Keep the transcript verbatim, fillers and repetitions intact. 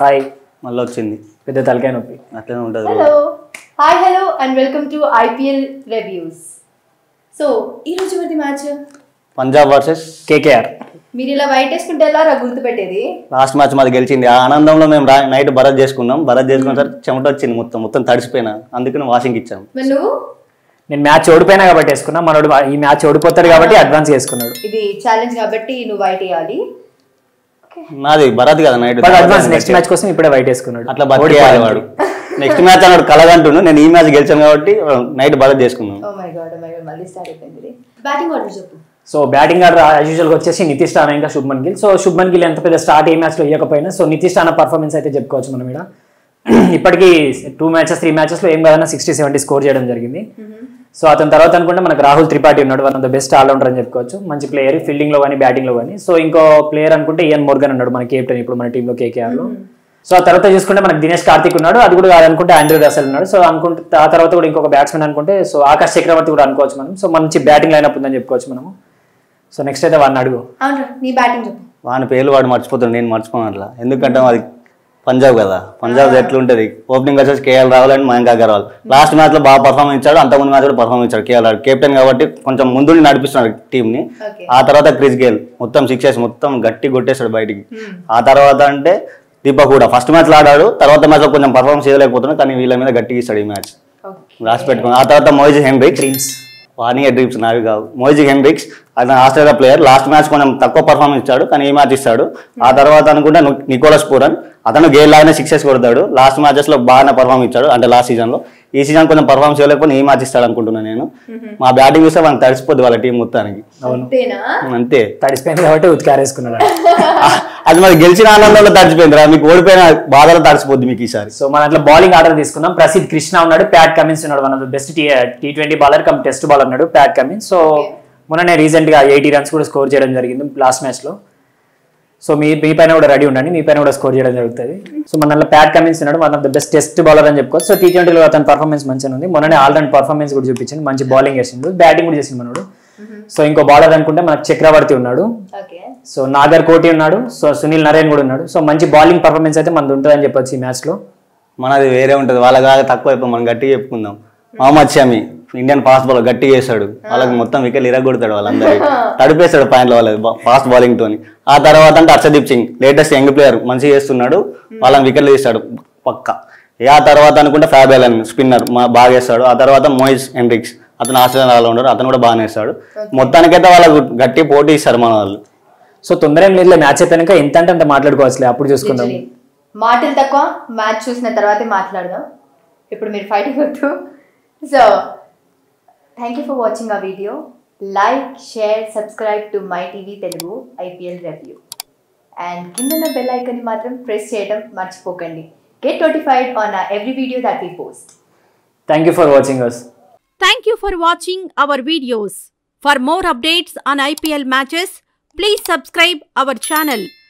Hi మళ్ళీ వచ్చింది పెద్ద తలకాయ నొప్పి అట్లనే ఉంటుంది. Hello hi hello and welcome to IPL reviews. So ఈ రోజు మరి మ్యాచ్ పంజాబ్ వర్సెస్ కేకేఆర్. మీరు ఇలా వైట్ వేసుకుంటే ఎలా గుర్తుపెట్టేది? లాస్ట్ మ్యాచ్ మాది గెలిచింది. ఆ ఆనందంలో మేము నైట్ భరత్ చేసుకున్నాం. భరత్ చేసుకున్న సార్ చెమట వచ్చింది, మొత్తం మొత్తం తడిసిపోయినా, అందుకని వాషింగ్ ఇచ్చాం. నువ్వు? నేను మ్యాచ్ ఓడిపోయినా కాబట్టి వేసుకున్నా, మనోడు ఈ మ్యాచ్ ఓడిపోతాడు కాబట్టి అడ్వాన్స్ చేసుకున్నాడు. ఇది ఛాలెంజ్ కాబట్టి నువ్వు వైట్ వేయాలి. నాది భరత్ కదా నైట్ అడ్వాన్స్ నెక్స్ట్ మ్యాచ్ కోసం ఇప్పుడే వైట్ వేసుకున్నాడు. అట్లా బతికేయాలి వాడు. నెక్స్ట్ మ్యాచ్ అన్నాడు కలగంటును, నేను ఈ మ్యాచ్ గెలిచాను కాబట్టి నైట్ భరత్ చేసుకున్నాను. Oh my god, oh my god, మళ్ళీ స్టార్ట్ అయిపోయింది. బ్యాటింగ్ ఆర్డర్ చెప్పు. సో బ్యాటింగ్ ఆర్డర్ యాజ్ యూజువల్గా వచ్చేసి నితీష్ రాణా ఇంకా శుభ్మన్ గిల్. సో శుభ్మన్ గిల్ ఎంత పెద్ద స్టార్ట్ ఏ మ్యాచ్లో ఇవ్వకపోయినా సో నితీష్ రాణా పర్ఫార్మెన్స్ అయితే చెప్పుకోవచ్చు మనం ఇక్కడ. ఇప్పటికీ టూ మ్యాచెస్ త్రీ మ్యాచెస్లో ఏం కాదన్నా సిక్స్టీ సెవెంటీ స్కోర్ చేయడం జరిగింది. సో అతని తర్వాత అనుకుంటే మనకు రాహుల్ త్రిపాఠి ఉన్నాడు, one of the best allrounder అని చెప్పుకోవచ్చు. మంచి ప్లేయర్ ఫీల్డింగ్లో కానీ బ్యాటింగ్లో కానీ. సో ఇంకో ప్లేయర్ అనుకుంటే ఇయన్ మోర్గన్ ఉన్నాడు మన కెప్టెన్ ఇప్పుడు మన టీంలో కేకేఆర్లో. సో ఆ తర్వాత చూసుకుంటే మనకు దినేష్ కార్తిక్ ఉన్నాడు, అది కూడా కాదనుకుంటే ఆండ్రూ రసెల్ ఉన్నాడు. సో అనుకుంటే ఆ తర్వాత కూడా ఇంకొక బ్యాట్స్మెన్ అనుకుంటే సో ఆకాష్ చక్రవర్తి కూడా అనుకోవచ్చు మనం. సో మంచి బ్యాటింగ్ లైనప్ ఉందని చెప్పుకోవచ్చు మనము. సో నెక్స్ట్ అయితే వాడిని అడుగు. అవును, నీ బ్యాటింగ్ చెప్పు. వాని పేర్లు వాడు మర్చిపోతాడు, నేను మర్చిపోను అట్లా. ఎందుకంటే అది పంజాబ్ కదా, పంజాబ్ ఎట్లుంటది. ఓపెనింగ్ వచ్చేసి KL Rahul and Mayank Agarwal. Last match లో బాగా పర్ఫార్మెన్స్ ఇచ్చాడు, అంతకుముందు మ్యాచ్ కూడా పర్ఫార్మెన్స్ ఇచ్చాడు కేఎల్ రాహుల్ కెప్టెన్ కాబట్టి కొంచెం ముందు నడిపిస్తున్నాడు టీం ని. ఆ తర్వాత క్రిస్ గేల్ మొత్తం సిక్సెస్ మొత్తం గట్టి కొట్టేశాడు బయటికి. ఆ తర్వాత అంటే దీపక్ కూడా ఫస్ట్ మ్యాచ్ లో ఆడాడు, తర్వాత మ్యాచ్ లో కొంచెం పర్ఫార్మెన్స్ చేయలేకపోతున్నాడు, కానీ వీళ్ళ మీద గట్టిగా ఇస్తాడు ఈ మ్యాచ్ రాసి పెట్టుకుని. ఆ తర్వాత మోయిజ్ హెన్రిక్స్ డ్రీమ్స్ వాణి డ్రీమ్స్ నావి కావు. మోయిజ్ హెన్రిక్స్ అతను ఆస్ట్రేలియా ప్లేయర్, లాస్ట్ మ్యాచ్ కొంచెం తక్కువ పర్ఫార్మెన్స్ ఇచ్చాడు కానీ ఈ మ్యాచ్ ఇస్తాడు. ఆ తర్వాత అనుకుంటే నికోలస్ పూరన్, అతను గేల్ లాగానే సిక్సెస్ కొడతాడు, లాస్ట్ మ్యాచెస్ లో బాగానే పర్ఫార్మ్ ఇచ్చాడు అంటే లాస్ట్ సీజన్ లో. ఈ సీజన్ కొంచెం పర్ఫార్మెన్స్ చేయలేకపోతే ఈ మ్యాచ్ ఇస్తాడు అనుకుంటున్నాను నేను. మా బ్యాటింగ్ చూస్తే మనకు తడిసిపోద్ది వాళ్ళ టీం మొత్తానికి. అంతే, తడిసిపోయింది కాబట్టి ఉతికారేసుకున్నాడు. అది మరి గెలిచిన ఆనందంలో తడిచిపోయింది రా, మీకు ఓడిపోయిన బాధలో తడిసిపోద్ది మీకు ఈసారి. సో మన అట్లా బౌలింగ్ ఆర్డర్ తీసుకుందాం. ప్రసిద్ధ్ కృష్ణ ఉన్నాడు, ప్యాట్ కమిన్స్ ఉన్నాడు, one of the best T T twenty bowler come test bowler ఉన్నాడు ప్యాట్ కమిన్స్. సో మొన్ననే రీసెంట్ గా ఎయిటీ రన్స్ కూడా స్కోర్ చేయడం జరిగింది లాస్ట్ మ్యాచ్ లో. సో మీ మీ పైన కూడా రెడీ ఉండండి, మీ పైన కూడా స్కోర్ చేయడం జరుగుతుంది. సో మన ప్యాట్ కమిన్స్ ఉన్నాడు, one of the best test bowler అని చెప్పుకోవచ్చు. సో టీ ట్వంటీలో అతని పర్ఫార్మెన్స్ మంచిగా ఉంది, మొన్ననే ఆల్రౌండ్ పర్ఫార్మెన్స్ కూడా చూపించింది, మంచి బౌలింగ్ చేసిండు, బ్యాటింగ్ కూడా చేసింది మనోడు. సో ఇంకో బౌలర్ అనుకుంటే మనకు చక్రవర్తి ఉన్నాడు, సో నాగర్ కోటి ఉన్నాడు, సో సునీల్ నరేన్ కూడా ఉన్నాడు. సో మంచి బౌలింగ్ పర్ఫార్మెన్స్ అయితే మనది ఉంటుందని చెప్పొచ్చు ఈ మ్యాచ్ లో. మనది వేరే ఉంటుంది, వాళ్ళ తక్కువ అయిపోయి మనం గట్టిగా చెప్పుకుందాం. Mohammed Shami Indian fast bowler గట్టిగా చేస్తాడు, వాళ్ళకి మొత్తం వికెట్లు ఇరగొడతాడు, వాళ్ళందరూ తడిపేస్తాడు పాయింట్లు వాళ్ళది ఫాస్ట్ బౌలింగ్ తోని. ఆ తర్వాత అంటే Harshdeep Singh latest young player మంచిగా చేస్తున్నాడు, వాళ్ళని వికెట్లు తీస్తాడు పక్క. ఆ తర్వాత అనుకుంటే ఫ్యాబెలన్ స్పిన్నర్ బాగా వేస్తాడు. ఆ తర్వాత మోయిజ్ హెన్రిక్స్ అతను ఆస్ట్రేలియా ఉన్నాడు, అతను కూడా బాగానే వేస్తాడు. మొత్తానికైతే వాళ్ళకు గట్టి పోటీ ఇస్తారు మన వాళ్ళు. సో తొందర ఏం లేదు, మ్యాచ్ అయిపోయాక ఎంత అంటే అంత మాట్లాడుకోవచ్చు, అప్పుడు చూసుకుందాం. మాటలు తక్కువ, మ్యాచ్ చూసిన తర్వాతే మాట్లాడదాం, ఇప్పుడు మీరు ఫైటింగ్ వద్దు. So thank you for watching ఆ video. Like, share, subscribe to my TV Telugu IPL review and కింద బెల్ ఐకాన్ మాత్రం ప్రెస్ చేయడం మర్చిపోకండి. Get notified on uh, every video that we post. Thank you for watching us. Thank you for watching our videos. For more updates on I P L matches, please subscribe our channel.